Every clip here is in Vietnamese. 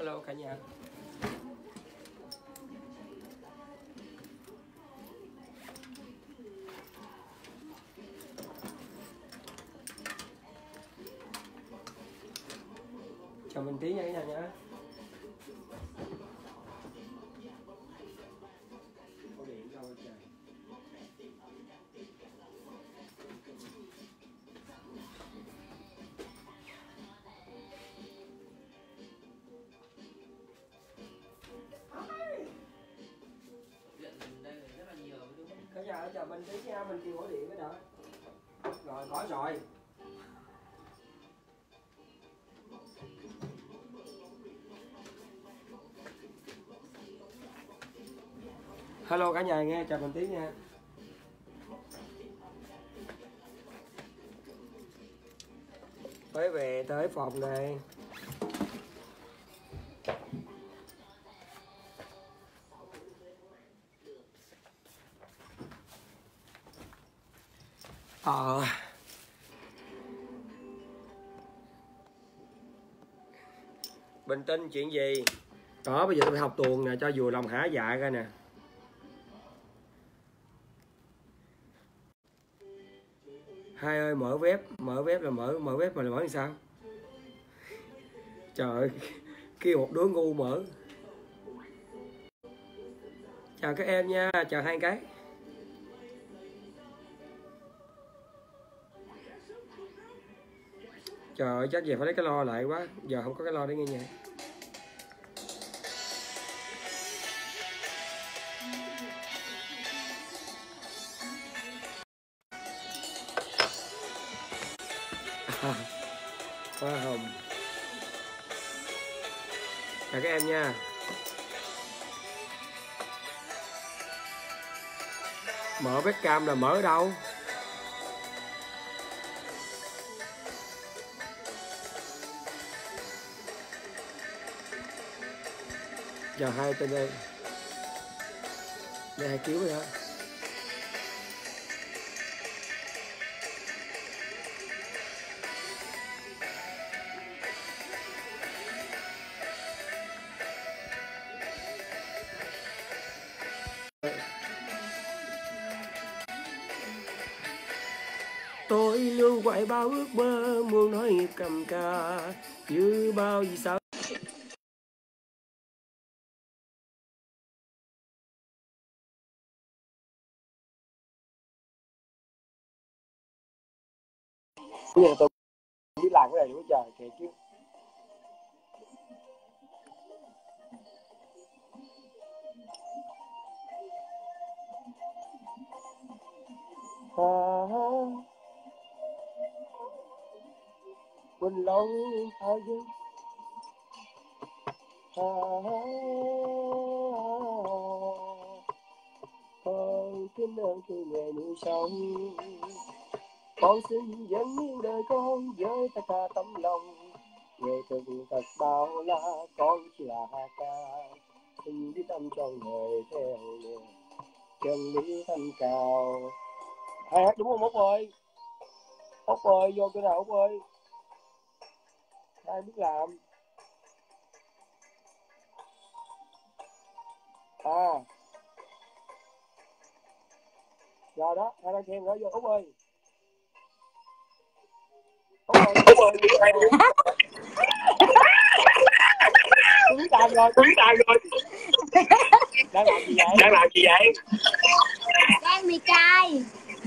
Hello cả nhà. Chào mình tí nha cả nhà nhé. Cả nhà chào mình tí nha, mình kêu ổ điện cái đã. Rồi có rồi. Hello cả nhà nghe, chào mình tí nha. Mới về tới phòng này. Bình tinh chuyện gì? Đó bây giờ tôi phải học tuồng nè cho vừa lòng hả dạ ra nè. Hai ơi mở web là mở web mà là mở làm sao? Trời ơi, kêu một đứa ngu mở. Chào các em nha, chào hai cái. Trời ơi, chắc giờ phải lấy cái lo lại quá. Giờ không có cái lo để nghe nhạc. Hoa hồng. Chào các em nha. Mở webcam là mở ở đâu? Giờ hai tên đây. Đây hai cứu rồi đó. Tôi luôn quậy bao ước mơ muốn nói cầm ca như bao vì sao. Bây giờ tôi biết làm cái này nữa trời kìa chứ. Quên lâu ai dưng con kính ơn thương mẹ nuôi sống, con xin dâng hiến đời con với tất cả tấm lòng. Nghệ thuật thật bao la con chỉ là ca, xin biết tâm trong người theo nghề chân lý thanh cao. Ai hát đúng không Út ơi? Út ơi vô cái nào Út ơi? Ai biết làm? Rồi đó, ai đang khen nữa vô Út ơi. Út ơi, Út ơi. Tôi biết làm rồi. Đang làm gì vậy? Đang bị cay.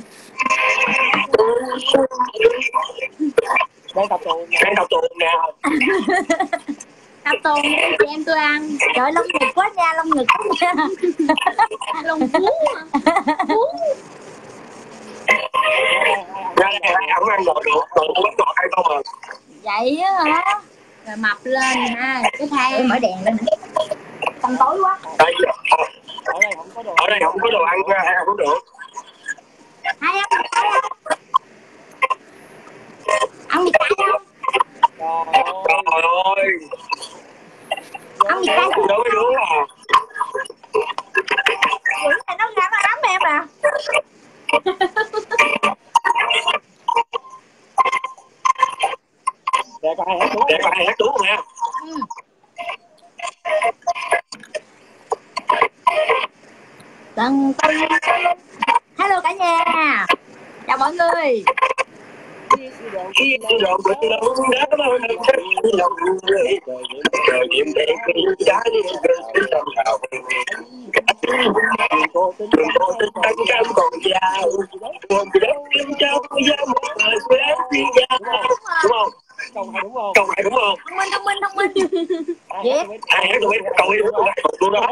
Đang tập tuồng nè. Tập tuồng đi chị em tôi ăn. Trời lông ngực quá nha, lông ngực quá nha. Lông cuốn hả? Cuốn. Ai không ăn đồ bánh ngọt hay không à? Vậy á hả? Rồi mập lên ha. Cái thang mở đèn lên. Tầm tối quá. Ở đây không có đồ ăn nha, không có được. Hay không? Ăn mì cay không? Trời ơi. Ăn mì cay không? Đâu có đứa à. Quỷ này nó ra nó ấm em à. Để có ai hát đúng không em? Hello cả nhà, chào mọi người. Cô tính cánh cam còn giàu, buồn đất kim châu giao một thời quên đi giao, đúng không? Câu hay đúng không? Câu hay đúng không? Thông minh. Ai hát tôi biết câu ấy đúng luôn đó.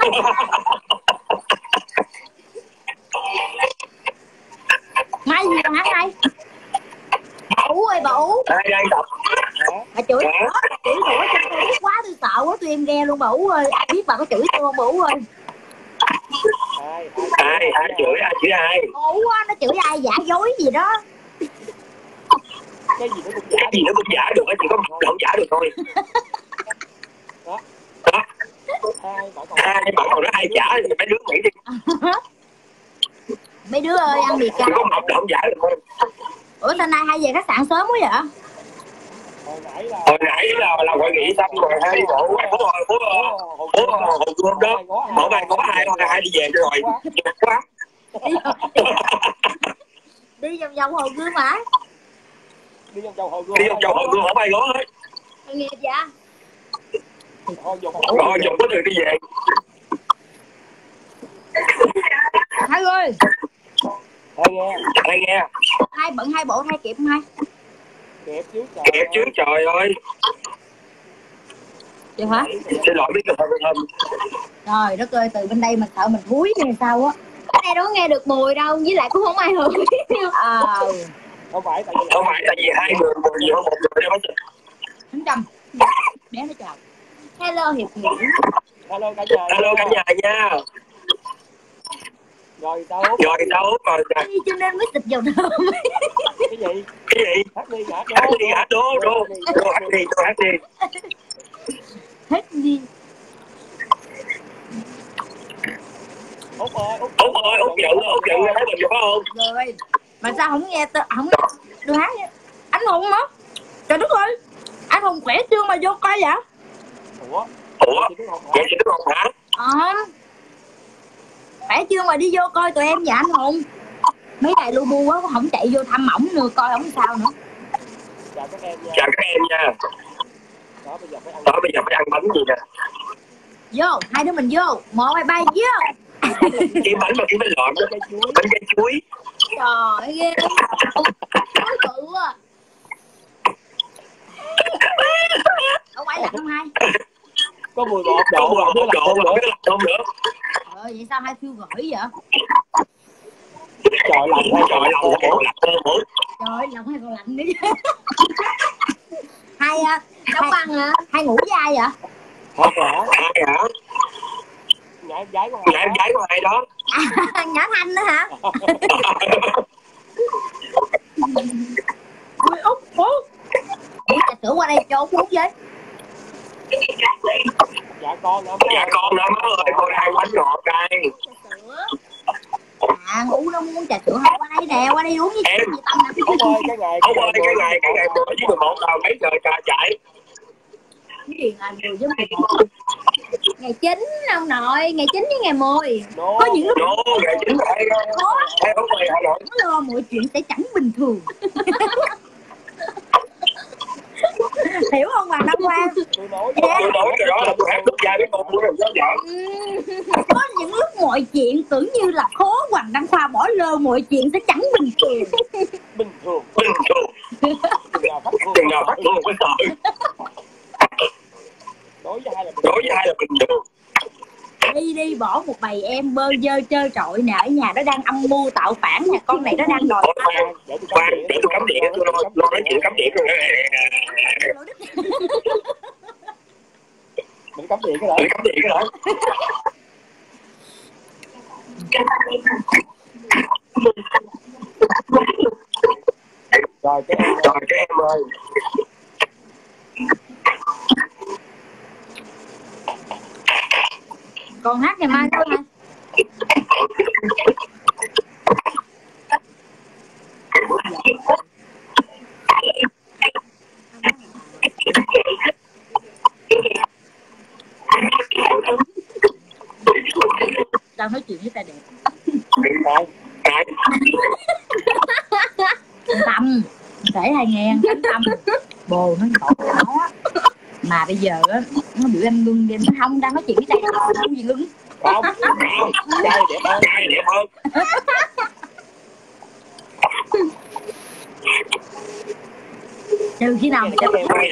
Mai gì hả Mai? Bà Ú ơi bà Ú. Ai đang đọc? Bà chửi rủa trên Facebook quá, tôi sợ quá, tôi em nghe luôn bà Ú ơi. Ai biết bà có chửi tôi không bà Ú ơi? Ai chửi ai? Ú á, nó chửi ai giả dối gì đó. Cái gì nó cũng giả được, chỉ có không giả được thôi. Đó. Hai bạn còn nói ai giả thì mấy đứa nghĩ đi. Mấy đứa ơi ăn mì cay. Có mập là không giả được thôi. Ủa sao nay hay về khách sạn sớm quá vậy? Hồi nãy là hội nghị xong rồi hai đi bộ qua phố Hồ Gươm đó. Mở mai có hai đi về rồi. Quá. Đi vòng Hồ Gươm hả? Đi vòng Hồ Gươm ở Bay Gó hết. Tội nghiệp vậy? Rồi dùng có người đi về. Hai ơi. Hai nghe. Hai bận hai bộ thay kịp không hai? Kịp chứ trời ơi. Vậy hả? Xin lỗi biết được không? Trời đất ơi, từ bên đây mà sợ mình thúi hay sao á. Cái này đâu nghe được mùi đâu, với lại cũng không ai hưởng. Không phải tại vì hai người một người đây mới chụp. Thánh Trâm. Bé nó chào. Hello Hiệp Nghĩa. Hello cả nhà nha. Rồi sao Út rồi đi cho nên mới xịt dầu thơm. cái gì hát đi đô hát đi Hết đi. Út giận thấy mình phải không? Rồi mà sao không nghe không được hát vậy? Anh Hùng hả? Trời đất ơi, anh Hùng khỏe chưa mà vô coi vậy? Ủa vậy thì đúng không hả? Khỏe chưa mà đi vô coi tụi em vậy anh Hùng? Mấy ngày lu bu quá không chạy vô thăm ổng nữa, coi ổng sao nữa. Chào các em nha. Đó bây giờ phải ăn bánh gì nè. Vô, hai đứa mình vô. 1, 2, 3 vô. Cái bánh mà cái bánh lợn đó, bánh cây chuối. Trời ghê. Chuối bự à. Không phải lạnh không hai? Có 11 độ không nữa. Vậy sao hai phiêu gửi vậy? Trời lòng hay còn lạnh Trời lòng hay còn lạnh nữa chứ. Hai Đóng băng hả? hai ngủ với ai vậy? Hai hả? Nhà em gái của hai đó. Nhỏ Thanh nữa hả? Ui Út trà sữa qua đây cho Út uống với. Dạ con nữa má ơi, con hai bánh ngọt đây. Ngủ nó muốn trà sữa không? Qua đây nè, qua đây uống với em. Út ơi cái ngày 10 với 11 là mấy giờ chạy? Cái gì ngày 10 với 11? Ngày 9 ông nội, ngày 9 với ngày 10. Có những lúc ngày 9 hay không về Hà Nội. lo mọi chuyện sẽ chẳng bình thường. Hiểu không Hoàng Đăng Khoa? Tôi nói cái đó là tôi hát lúc dài với con tôi làm sao vậy? Có những lúc mọi chuyện tưởng như là khó, Hoàng Đăng Khoa bỏ lơ mọi chuyện sẽ chẳng bình thường. Bình thường. Chừng nào phát thương mới sợ. Đối với hai là bình thường. Đi bỏ một bầy em bơ vơ trơ trọi nè, ở nhà nó đang âm mưu tạo phản nè, con này nó đang đòi. Khoan, để tôi cắm điện, tôi lo nói chuyện cắm điện rồi. Mình cắm điện cái đó. Rồi các em ơi. Còn hát ngày mai thôi hả? tao nói chuyện với trai đẹp. Tâm kể hay nghe cánh tâm bồ nó tội nó mà bây giờ á nó bị anh ngưng đêm nó không đang nói chuyện với trai đẹp không gì ngưng không trai đẹp hơn trừ khi nào mày cho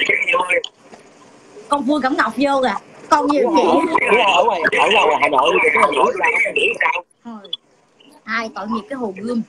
con vui cẩm ngọc vô kìa con nhiều chị ở ngoài Hà Nội thì cái Hà Nội sao thôi ai tội nghiệp cái hồ gươm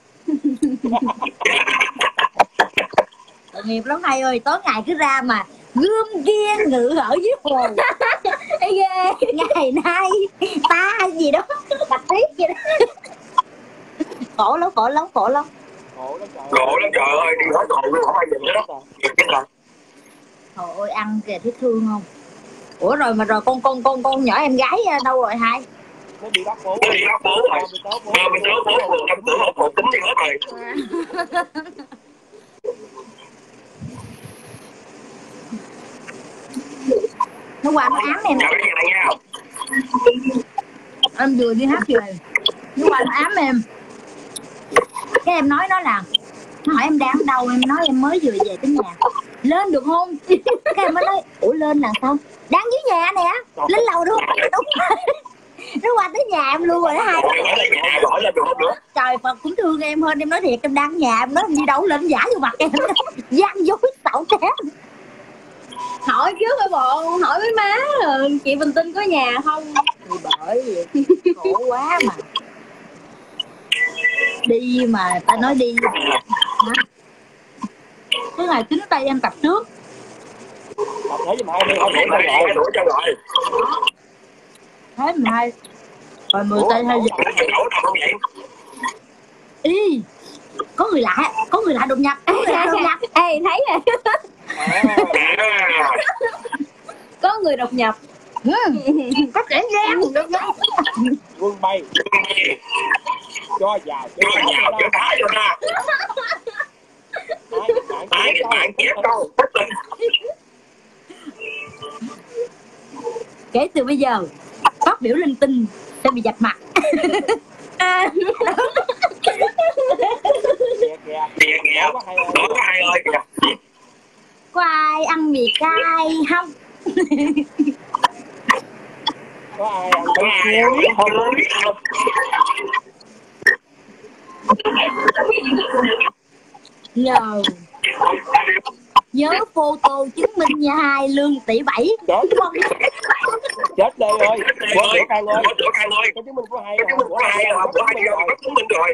tội nghiệp lắm thầy ơi tối ngày cứ ra mà gươm kia ngự ở dưới hồ ghê ngày nay ta gì đó bạch tuyết gì đó khổ lắm khổ lắm trời ơi đi hết rồi không ai nhìn hết rồi trời ơi ăn kìa thấy thương không ủa rồi mà rồi con nhỏ em gái đâu rồi hai nó đi bắt bố rồi mình tớ bố vừa trong cửa một tính đi hết rồi nó qua nó ám em em vừa đi hát về nó qua nó ám em cái em nói nó là nó hỏi em đang ở đâu em nói em mới vừa về tới nhà lên được không cái em mới nói ủa lên là sao đang dưới nhà nè lên lầu được không đúng nó qua tới nhà em luôn rồi đó hai trời Phật cũng thương em hơn em nói thiệt em đang ở nhà em nói em đi đâu lên giả vô mặt em gian dối xạo kém hỏi trước với bộ hỏi với má là chị Bình Tinh có nhà không thì bởi vì khổ quá mà đi mà ta nói đi cái ngày chính tay em tập trước tập thế giùm 2 buổi cho rồi thế 12 rồi 10 tay hay gì y có người lạ đột nhập ê thấy rồi có người đột nhập có kẻ gian quân bay cho vào cho thả cho ra bạn chép đâu kể từ bây giờ phát biểu linh tinh sẽ bị dập mặt có ai ăn mì cay không có ai ăn bánh không nhớ photo chứng minh nha hai lương tỷ 7 chết đây ơi của Khang ơi cái chứng minh của hai chứng minh rồi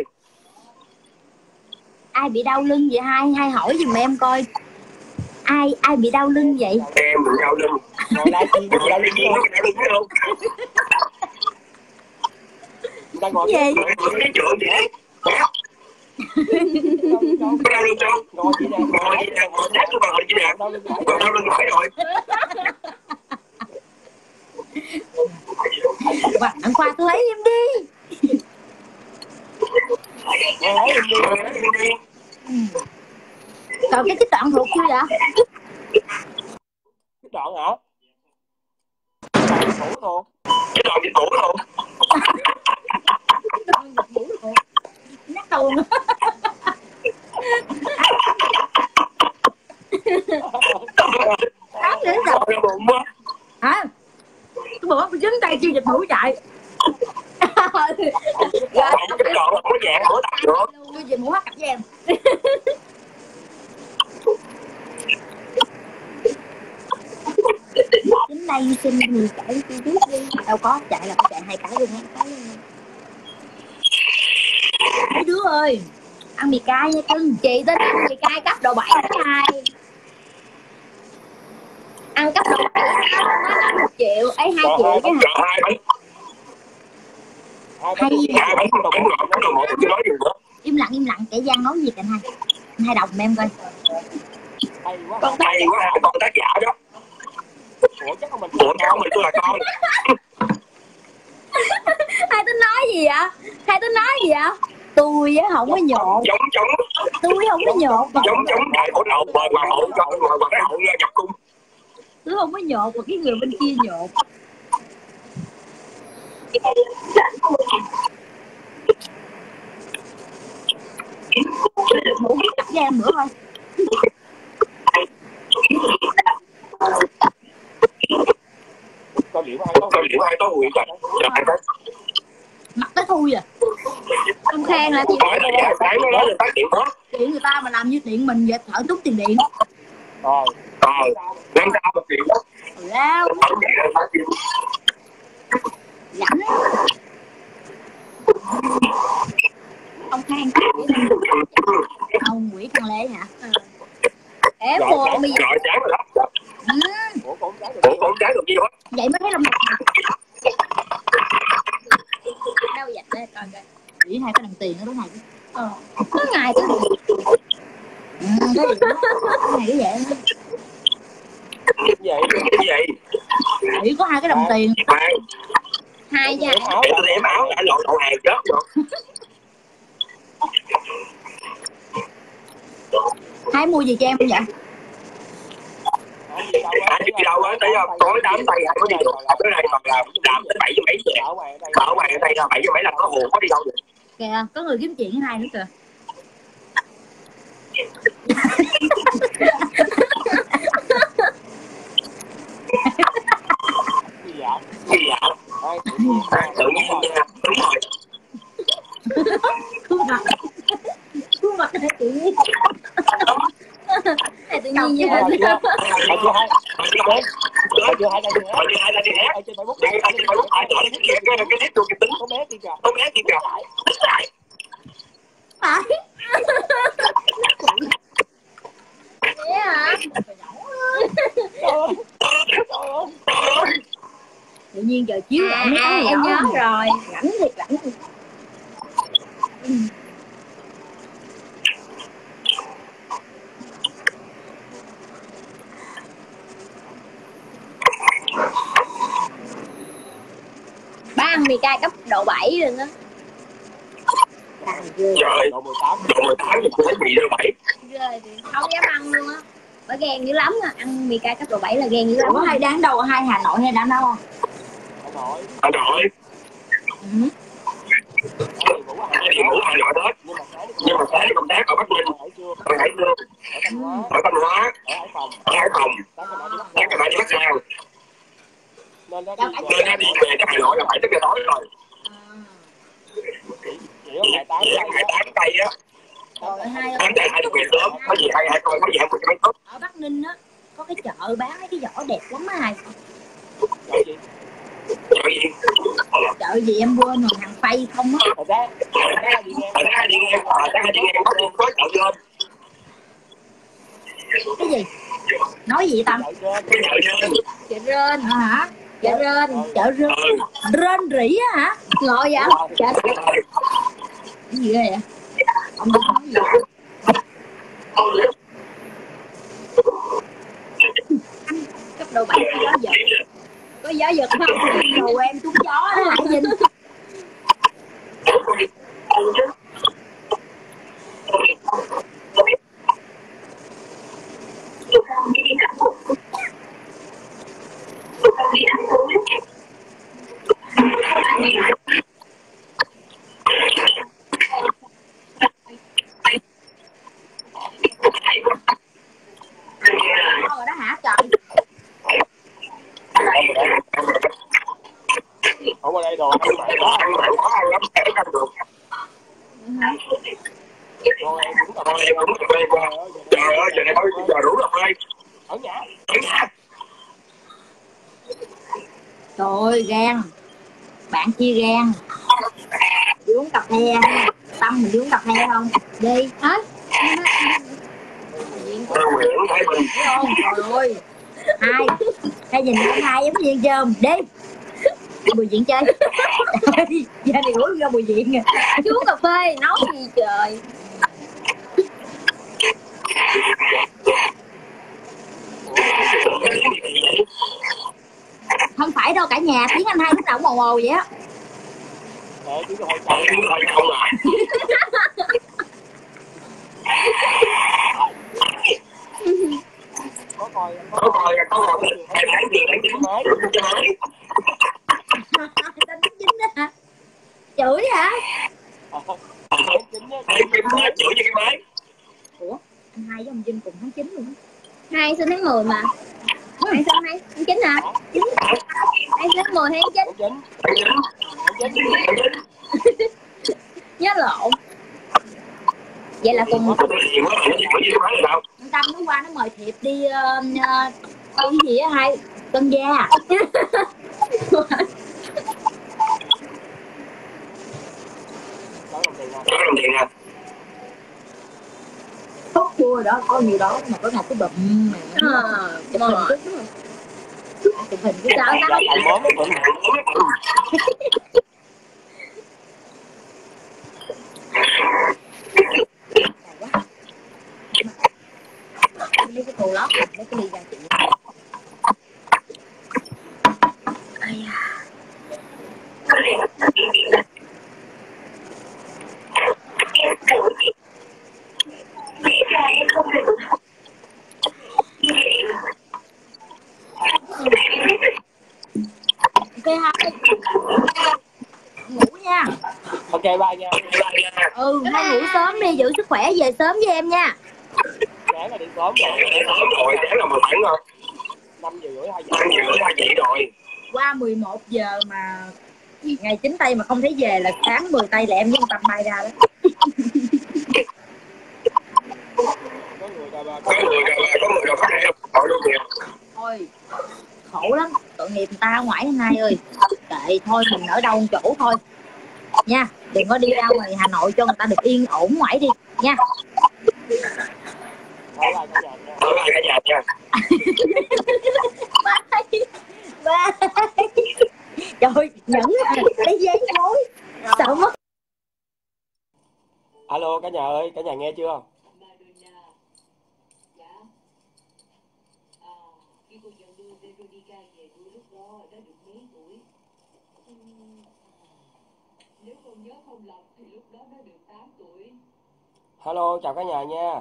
ai bị đau lưng vậy hai hỏi giùm em coi ai bị đau lưng vậy em bị đau lưng ngồi lại chị bị đau lưng không đang ngồi cái trường vậy đau lưng không ngồi chị nè ngồi sát cho bà ngồi chị nè đau lưng mỏi rồi bạn Khoa tôi lấy em đi còn cái đoạn thuộc chưa vậy cái đoạn hả cái đoạn dịch vụ luôn nhắc đầu nữa đến rồi hả cái bữa dính tay chưa dịch mũi chạy cái đoạn nó có dạng bữa tập được tôi dịch mũi hát cặp với em đến đây xin người chạy tôi biết đi đâu có chạy là chạy 2 cái luôn mấy đứa ơi ăn mì cay nha cưng chị tên ăn mì cay cấp độ 7 đó hai ăn cấp độ 7 nó là 1 triệu ấy 2 triệu chứ im lặng kẻ gian nói gì cạnh hai đồng em coi con tác giả đó ủa chắc không mình tôi là con hai tính nói gì vậy tôi á không có nhột tôi không có nhột giống đại cổ đậu bờ mà hậu cái hậu nhập cung tôi không có nhột mà cái người bên kia nhột Ngủ cặp với em bữa thôi. Coi liệu ai có hụi rồi. Mặt tới thui à. Không khen là chị Cái nó nói là tác điện đó. Điện người ta mà làm như điện mình vậy thở tốn tiền điện. Năm sao một điện đó. Lao rảnh ông Khang ông Nguyễn Thăng Lê hả? ép buồn bây giờ. Rồi chán rồi đó. Ủa con trái được gì hết. Vậy mới thấy lòng đâu dạch đây coi coi chỉ hai cái đồng tiền đó này Có ngày cứ cái gì cái vậy chỉ có hai cái đồng tiền hai nha. Em áo đã lộn đầu hàng chết rồi. Hai mua gì cho em không vậy? Đi đâu á, thấy không? Tối đám tay hay có đi được. Cái này còn làm tới 7 giờ 7 giờ. Ở ngoài ở đây 7 giờ 7 là có hồn có đi đâu được. Kìa, có người kiếm chuyện với hai nữa kìa. Gì vậy? Tự nhiên nha, đúng rồi. Khuôn mặt này tự nhiên. Tự nhiên như Chưa hai đây đi hát. Trên Facebook ai hỏi cái nít luôn cái tính có bé kia kìa. Phải. thế hả? Tự nhiên giờ chiếu lại mấy cái em nhớ rồi. rảnh thiệt. Ba ăn mì cay cấp độ 7 rồi đó. Trời, độ 18 thì cũng bị độ 7. Rồi thì không dám ăn luôn á. Bà ghen dữ lắm á, ăn mì cay cấp độ 7 là ghen dữ lắm. Có hay đáng đâu, hai Hà Nội hay đáng đâu không? Hà Nội. Thì ngủ Hà Nội hết. Nhưng mà sáng công tác ở Bắc Ninh, ở Hải Dương, ở Thanh Hóa, ở Hải Phòng, các bạn đi Bắc Giang. Nên nó đi về cho Hà Nội là 7 giờ tối rồi. Ngày 8 cây á. Em chạy 2 về sớm, có gì hay coi, có gì em mấy tốt. Ở Bắc Ninh á có cái chợ bán mấy cái giỏ đẹp lắm á. Chợ gì em quên rồi, hàng Phay không á. Cái gì? Nói gì Tâm? Chợ Rên Hả? Chợ Rên. Chợ Rên. Rên rỉ á hả? Ngộ vậy? Chợ Cái gì vậy? Ông nói gì? cấp độ 7 có gió giật. Có gió giật không? Đầu em trúng gió á Hải Vinh. Rồi đó hả trời? Không ở đây đồ ăn quá ăn lắm kể ăn được. Thôi em cũng cà phê qua. Trời ơi giờ này thôi giờ rủ cà phê. Ở nhà. Trời ơi gan. Bạn chia gan. Đi uống cà phê. Tâm mình đi uống cà phê không? Đi. Hết. Không, trời ơi. Hai nhìn hai giống như chôm. Đi. Bùi Viện chơi. Giờ này uống ra Bùi Viện. Chú cà phê nấu gì trời. Không phải đâu cả nhà, tiếng anh hai lúc nào cũng ồn ồn vậy á. Có coi em thấy gì đánh chính máy. Tên chính đó. Chửi hả? Tháng 9 á, chửi cho cái máy. Ủa, anh Hai với ông Vinh cùng tháng 9 luôn á. Hai sinh tháng 10 mà. Hai sinh hai tháng 9 hả? Hai sinh tháng 10 hay tháng 9? Tháng 9. Nhớ lộn. Vậy là cùng Tâm nó qua nó mời thiệp đi đi gì á Hai? Tân Gia. Đó làm tiền à. Tốt chua đó, có nhiều đó mà có ngày cái bụm mẹ. Chụp hình chút đúng không? Chụp hình cái sao ta? Món nó bự. Lấy cái tô lót, lấy cái ly ra chị. Ai à. Ok Hai. Ngủ nha. Ok bye nha. Hai ngủ sớm đi, giữ sức khỏe, về sớm với em nha. Sáng là đi sớm rồi, sáng là 10 khoảng rồi. 5 giờ rưỡi 2 giờ rồi. Qua 11 giờ mà ngày 9 tây mà không thấy về là sáng 10 tây là em với Tâm bay ra đó. Có người đâu phát hiện tội luôn kìa. Thôi khổ lắm, tội nghiệp người ta ở ngoài anh Hai ơi. Kệ thôi, mình ở đâu một chỗ thôi nha, đừng có đi ra ngoài Hà Nội cho người ta được yên ổn ngoài đi nha. Bye cả nhà nha. Bye. Trời, nhẫn lấy giấy mối sợ mất. Alo cả nhà ơi, cả nhà nghe chưa? Hello, chào cả nhà nha.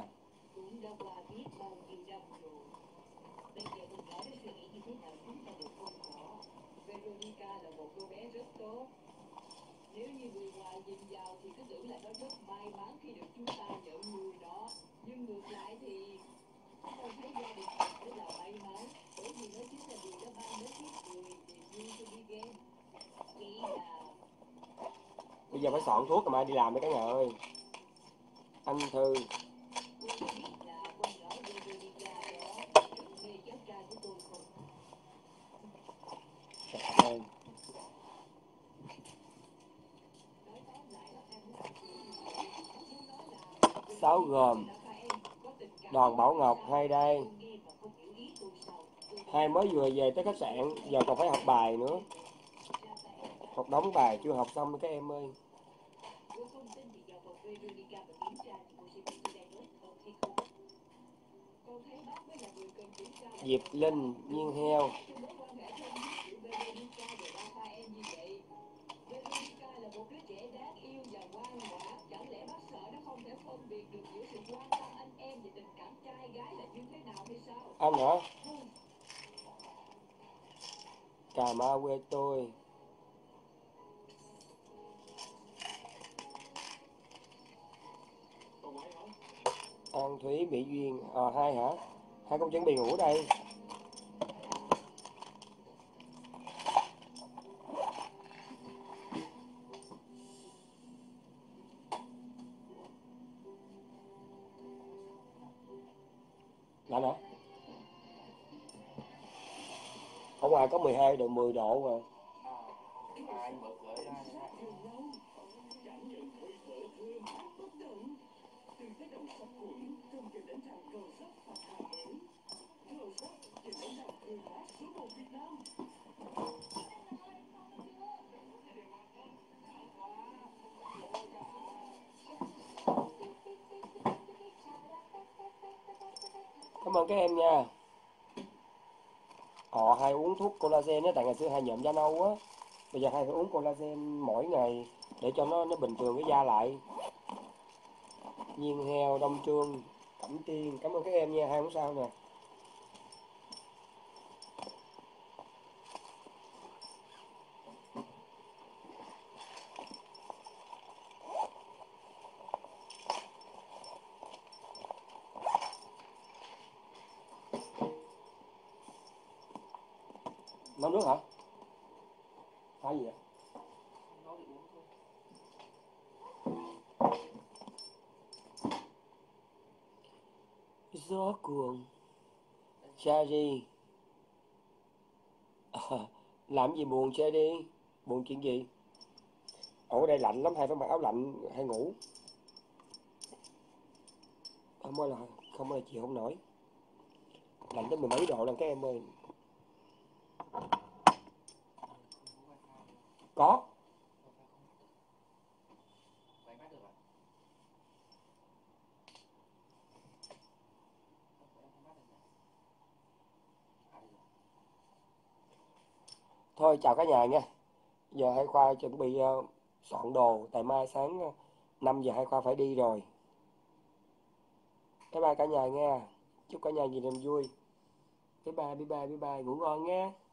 Bây giờ phải soạn thuốc rồi mai đi làm đấy cả nhà ơi. Anh Thư. Sáu gồm Đoàn Bảo Ngọc Hai đây. Hai mới vừa về tới khách sạn, giờ còn phải học bài nữa. Một đống bài chưa học xong các em ơi. Diệp Linh, Nhiên Heo. Anh hả? Cà Mau quê tôi. An Thúy, Mỹ Duyên. Hai hả? Hai con chuẩn bị ngủ đây. Lạnh hả? Ở ngoài có 12 độ 10 độ mà. Cảm ơn các em nha. Hai uống thuốc collagen á, tại ngày xưa hai nhợm da nâu á. Bây giờ hai phải uống collagen mỗi ngày để cho nó bình thường cái da lại. Nhiên Heo, Đông Trương, Cẩm Tiên, cảm ơn các em nha, hai uống sao nè. Nấu nước hả? Phải gì vậy? Gió cuồng Cherry. Làm gì buồn Cherry? Buồn chuyện gì? Ở đây lạnh lắm, hay phải mặc áo lạnh hay ngủ? Không ơi, chịu không nổi. Lạnh tới 10 mấy độ lần các em ơi. Có. Thôi chào cả nhà nha. Giờ Hai Khoa chuẩn bị soạn đồ, tại mai sáng 5 giờ Hai Khoa phải đi rồi. Bye bye cả nhà nha. Chúc cả nhà nhiều niềm vui. Bye bye, bye bye, bye bye. Ngủ ngon nha.